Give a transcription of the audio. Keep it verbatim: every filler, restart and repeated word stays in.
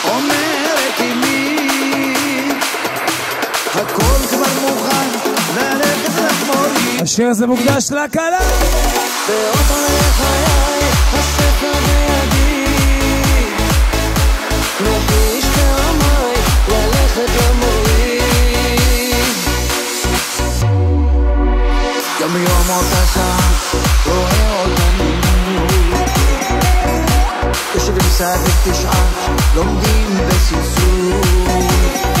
אומרת אמי, הכל כבר מוכן, ללכת לחמורי. השיר הזה מוקדש לכלה. באוטו לחיי, הספר בידי, מרגיש פעמי, ללכת למורי. יום יום אותה שעה, רואה אותנו, יושבים סביב תשעה, לומדים בסלסול.